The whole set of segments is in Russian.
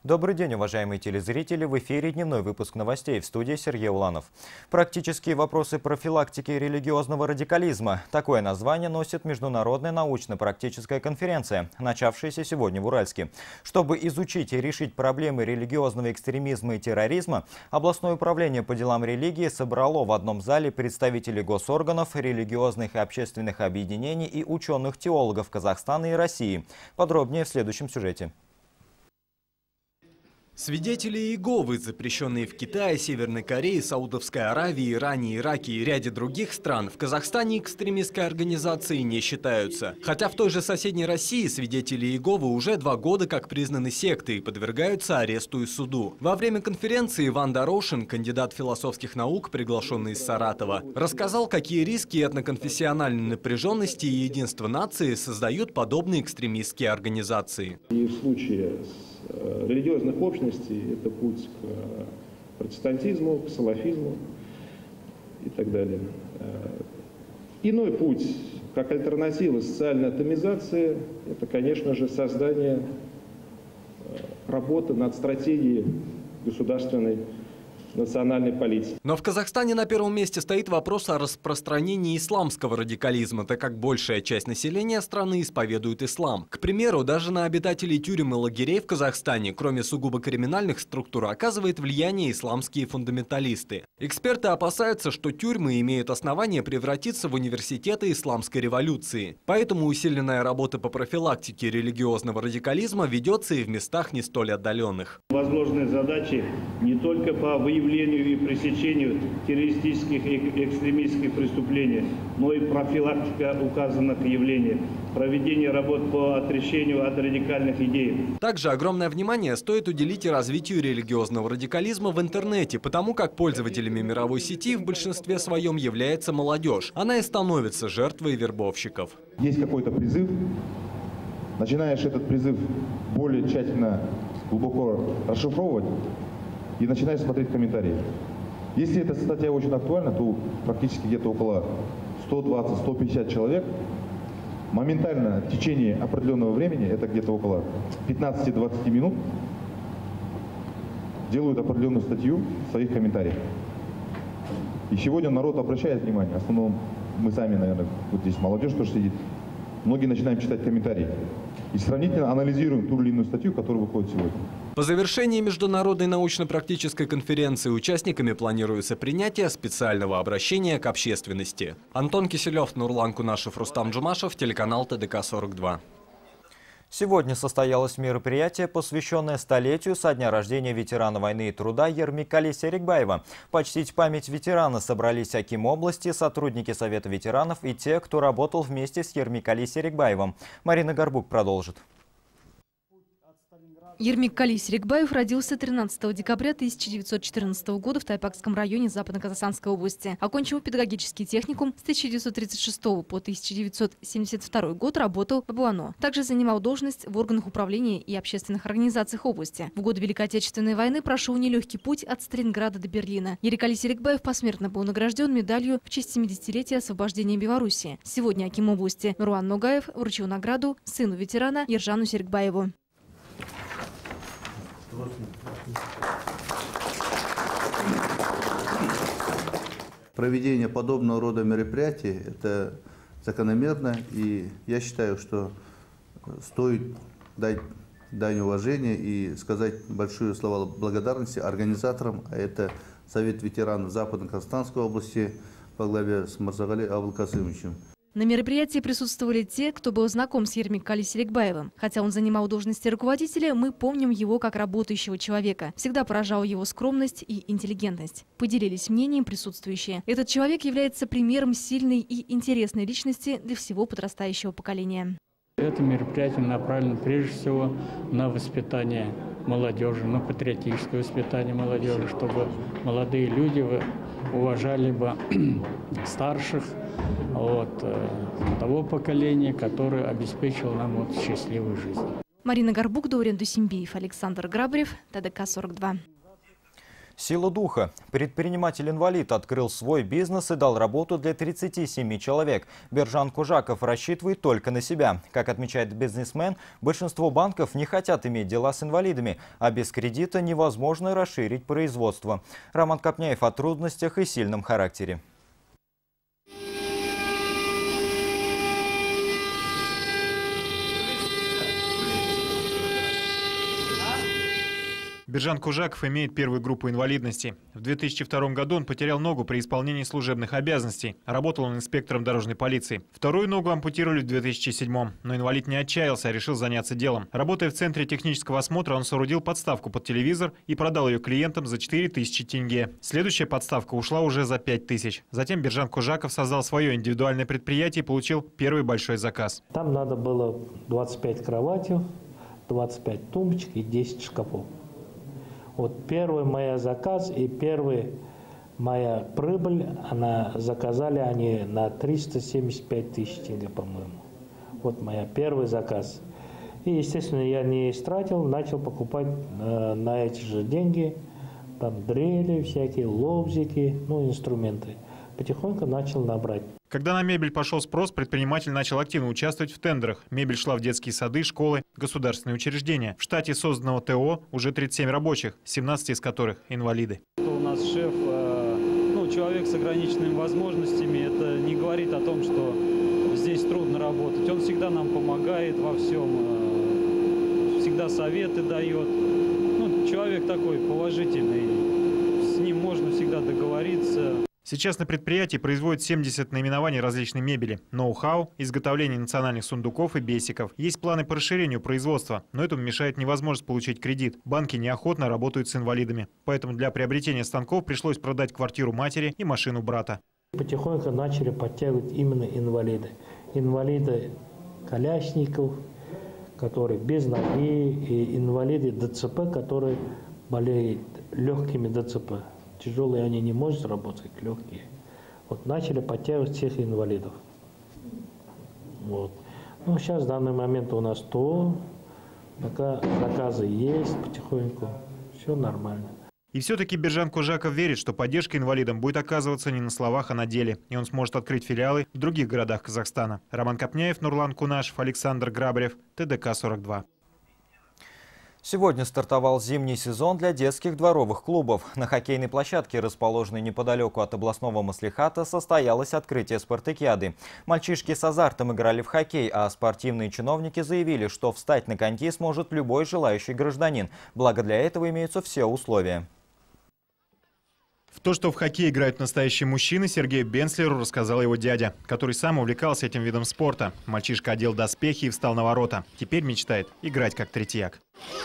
Добрый день, уважаемые телезрители! В эфире дневной выпуск новостей, в студии Сергей Уланов. Практические вопросы профилактики религиозного радикализма. Такое название носит международная научно-практическая конференция, начавшаяся сегодня в Уральске. Чтобы изучить и решить проблемы религиозного экстремизма и терроризма, областное управление по делам религии собрало в одном зале представителей госорганов, религиозных и общественных объединений и ученых-теологов Казахстана и России. Подробнее в следующем сюжете. Свидетели Иеговы, запрещенные в Китае, Северной Корее, Саудовской Аравии, Иране, Ираке и ряде других стран, в Казахстане экстремистской организацией не считаются. Хотя в той же соседней России свидетели Иеговы уже 2 года как признаны сектой и подвергаются аресту и суду. Во время конференции Иван Дорошин, кандидат философских наук, приглашенный из Саратова, рассказал, какие риски этноконфессиональной напряженности и единства нации создают подобные экстремистские организации. И в случае религиозных общностей это путь к протестантизму, к салафизму и так далее. Иной путь, как альтернатива социальной атомизации, это, конечно же, создание работы над стратегией государственной национальной политики. Но в Казахстане на первом месте стоит вопрос о распространении исламского радикализма, так как большая часть населения страны исповедует ислам. К примеру, даже на обитателей тюрем и лагерей в Казахстане, кроме сугубо криминальных структур, оказывает влияние исламские фундаменталисты. Эксперты опасаются, что тюрьмы имеют основания превратиться в университеты исламской революции. Поэтому усиленная работа по профилактике религиозного радикализма ведется и в местах не столь отдаленных. Возложенные задачи не только по выявлению и пресечению террористических и экстремистских преступлений, но и профилактика указанных явлений, проведение работ по отречению от радикальных идей. Также огромное внимание стоит уделить и развитию религиозного радикализма в интернете, потому как пользователями мировой сети в большинстве своем является молодежь. Она и становится жертвой вербовщиков. Есть какой-то призыв, начинаешь этот призыв более тщательно, глубоко расшифровывать, и начинаешь смотреть комментарии. Если эта статья очень актуальна, то практически где-то около 120-150 человек моментально в течение определенного времени, это где-то около 15-20 минут, делают определенную статью в своих комментариях. И сегодня народ обращает внимание, в основном мы сами, наверное, вот здесь молодежь тоже сидит, многие начинаем читать комментарии и сравнительно анализируем ту или иную статью, которая выходит сегодня. По завершении международной научно-практической конференции участниками планируется принятие специального обращения к общественности. Антон Киселев, Нурлан Кунашев, Рустам Джумашев, телеканал ТДК-42. Сегодня состоялось мероприятие, посвященное столетию со дня рождения ветерана войны и труда Ермекали Серикбаева. Почтить память ветерана собрались аким области, сотрудники Совета ветеранов и те, кто работал вместе с Ермекали Серикбаевым. Марина Горбук продолжит. Ермекали Серикбаев родился 13 декабря 1914 года в Тайпакском районе Западно-Казахстанской области. Окончив педагогический техникум, с 1936 по 1972 год работал в БУАНО. Также занимал должность в органах управления и общественных организациях области. В годы Великой Отечественной войны прошел нелегкий путь от Сталинграда до Берлина. Ермекали Серикбаев посмертно был награжден медалью в честь 70-летия освобождения Беларуси. Сегодня аким области Нурлан Ногаев вручил награду сыну ветерана Ержану Серикбаеву. Проведение подобного рода мероприятий – это закономерно, и я считаю, что стоит дать дань уважения и сказать большие слова благодарности организаторам, а это Совет ветеранов Западно-Казахстанской области во главе с Мырзагали Абылкасымовичем. На мероприятии присутствовали те, кто был знаком с Ермекали Серикбаевым. Хотя он занимал должности руководителя, мы помним его как работающего человека. Всегда поражала его скромность и интеллигентность. Поделились мнением присутствующие. Этот человек является примером сильной и интересной личности для всего подрастающего поколения. Это мероприятие направлено прежде всего на воспитание молодежи, на патриотическое воспитание молодежи, чтобы молодые люди уважали бы старших того поколения, которое обеспечило нам счастливую жизнь. Марина Горбук, Дорин Дусимбиев, Александр Грабарев, ТДК-42. Сила духа. Предприниматель-инвалид открыл свой бизнес и дал работу для 37 человек. Биржан Кужаков рассчитывает только на себя. Как отмечает бизнесмен, большинство банков не хотят иметь дела с инвалидами, а без кредита невозможно расширить производство. Роман Копняев о трудностях и сильном характере. Биржан Кужаков имеет первую группу инвалидности. В 2002 году он потерял ногу при исполнении служебных обязанностей. Работал он инспектором дорожной полиции. Вторую ногу ампутировали в 2007, но инвалид не отчаялся, а решил заняться делом. Работая в центре технического осмотра, он соорудил подставку под телевизор и продал ее клиентам за 4000 тенге. Следующая подставка ушла уже за 5000. Затем Биржан Кужаков создал свое индивидуальное предприятие и получил первый большой заказ. Там надо было 25 кроватей, 25 тумбочек и 10 шкафов. Вот первый мой заказ и первая моя прибыль, заказали они на 375 тысяч тенге, по-моему. Вот моя первый заказ. И, естественно, я не истратил, начал покупать на эти же деньги, там дрели всякие, лобзики, инструменты. Потихоньку начал набрать. Когда на мебель пошел спрос, предприниматель начал активно участвовать в тендерах. Мебель шла в детские сады, школы, государственные учреждения. В штате созданного ТО уже 37 рабочих, 17 из которых инвалиды. У нас шеф, человек с ограниченными возможностями. Это не говорит о том, что здесь трудно работать. Он всегда нам помогает во всем, всегда советы дает. Человек такой положительный, с ним можно всегда договориться. Сейчас на предприятии производят 70 наименований различной мебели, ноу-хау, изготовление национальных сундуков и бесиков. Есть планы по расширению производства, но этому мешает невозможность получить кредит. Банки неохотно работают с инвалидами. Поэтому для приобретения станков пришлось продать квартиру матери и машину брата. Потихоньку начали подтягивать именно инвалиды. Инвалиды колясников, которые без ноги, и инвалиды ДЦП, которые болеют легкими ДЦП. Тяжелые они не могут работать, легкие. Вот начали подтягивать всех инвалидов. Вот. Сейчас в данный момент у нас пока заказы есть потихоньку, все нормально. И все-таки Биржан Кужаков верит, что поддержка инвалидам будет оказываться не на словах, а на деле. И он сможет открыть филиалы в других городах Казахстана. Роман Копняев, Нурлан Кунашев, Александр Грабарев, ТДК-42. Сегодня стартовал зимний сезон для детских дворовых клубов. На хоккейной площадке, расположенной неподалеку от областного маслихата, состоялось открытие спартакиады. Мальчишки с азартом играли в хоккей, а спортивные чиновники заявили, что встать на коньки сможет любой желающий гражданин. Благо для этого имеются все условия. В то, что в хоккей играют настоящие мужчины, Сергею Бенслеру рассказал его дядя, который сам увлекался этим видом спорта. Мальчишка одел доспехи и встал на ворота. Теперь мечтает играть как третьяк.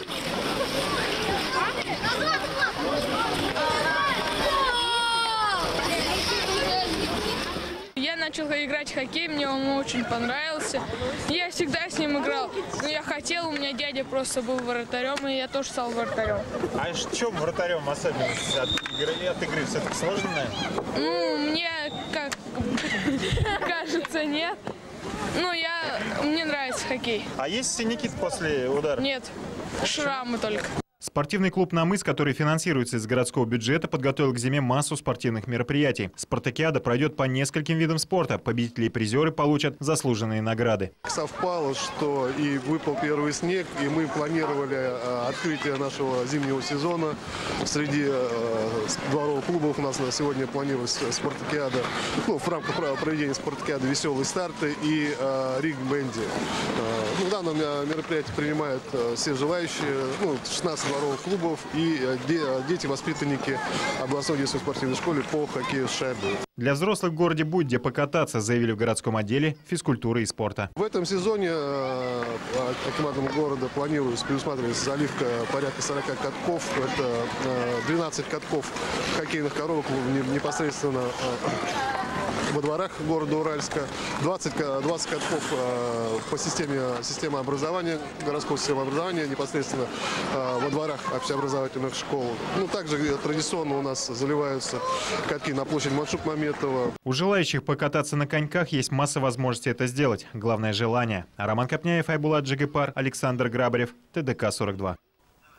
Я начал играть в хоккей, мне он очень понравился. Я всегда с ним играл. Но я хотел, у меня дядя просто был вратарем, и я тоже стал вратарем. А в чем вратарем особенность от игры? Все-таки сложно, наверное? Мне как кажется, нет. Мне нравится хоккей. А есть синяки после удара? Нет, шрамы только. Спортивный клуб «Намыс», который финансируется из городского бюджета, подготовил к зиме массу спортивных мероприятий. Спартакиада пройдет по нескольким видам спорта. Победители и призеры получат заслуженные награды. Совпало, что и выпал первый снег, и мы планировали открытие нашего зимнего сезона. Среди дворовых клубов у нас на сегодня планировалась спартакиада, в рамках проведения спартакиады «Веселые старты» и риг-бенди. В данном мероприятии принимают все желающие, 16 дворовых клубов и дети-воспитанники областной детской спортивной школы по хоккею с шайбой. Для взрослых в городе будет где покататься, заявили в городском отделе физкультуры и спорта. В этом сезоне акиматом города планируется предусматривать заливка порядка 40 катков. Это 12 катков хоккейных коробок непосредственно во дворах города Уральска, 20 катков по системе образования, городской системы образования непосредственно во дворах общеобразовательных школ. Также традиционно у нас заливаются катки на площадь Маншук Маметова. У желающих покататься на коньках есть масса возможностей это сделать. Главное – желание. Роман Копняев, Айбулат Джигипар, Александр Грабарев, ТДК-42.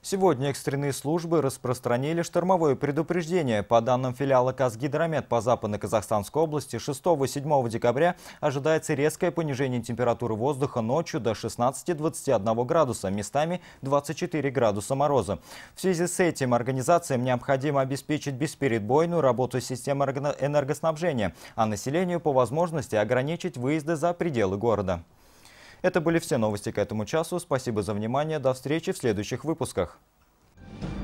Сегодня экстренные службы распространили штормовое предупреждение. По данным филиала Казгидромет по Западно-Казахстанской области 6-7 декабря ожидается резкое понижение температуры воздуха ночью до 16-21 градуса, местами 24 градуса мороза. В связи с этим организациям необходимо обеспечить бесперебойную работу системы энергоснабжения, а населению по возможности ограничить выезды за пределы города. Это были все новости к этому часу. Спасибо за внимание. До встречи в следующих выпусках.